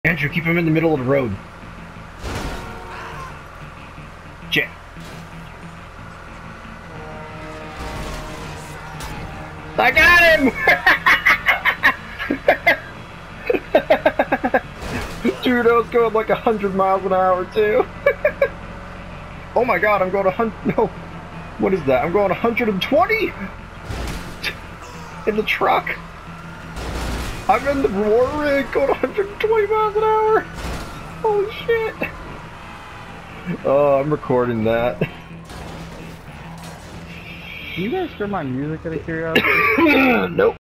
Andrew, keep him in the middle of the road. Jet. I got him! Dude, I was going like 100 miles an hour too. Oh my god, I'm going 100. No. What is that? I'm going 120? In the truck? I'm in the war rig going 120 miles an hour. Holy shit. Oh, I'm recording that. Can you guys hear my music out of curiosity? Nope.